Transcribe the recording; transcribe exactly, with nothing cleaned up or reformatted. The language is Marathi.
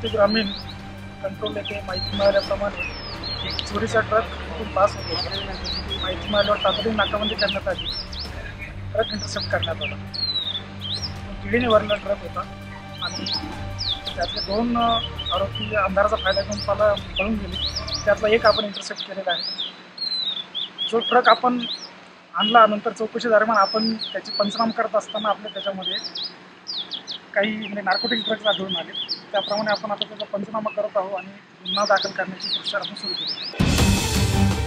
अमरावती ग्रामीण कंट्रोल येथे माहिती मिळाल्याप्रमाणे एक चोरीचा ट्रक इथून पास होत होता. माहिती मिळाल्यावर तातडीने नाकाबंदी करण्यात आली. ट्रक इंटरसेप्ट करण्यात आला. किडीने भरलेला ट्रक होता आणि त्यातले दोन आरोपी अंधाराचा फायदा घेऊन त्याला पळून गेले. त्यातला एक आपण इंटरसेप्ट केलेला आहे. जो ट्रक आपण आणला नंतर चौकशी दरम्यान आपण त्याची पंचनामा करत असताना आपल्या त्याच्यामध्ये काही म्हणजे नार्कोटिक ड्रग्ज आढळून आले. त्याप्रमाणे आपण आता त्याचा पंचनामा करत आहोत आणि गुन्हा दाखल करण्याची प्रक्रिया आपण सुरू केली.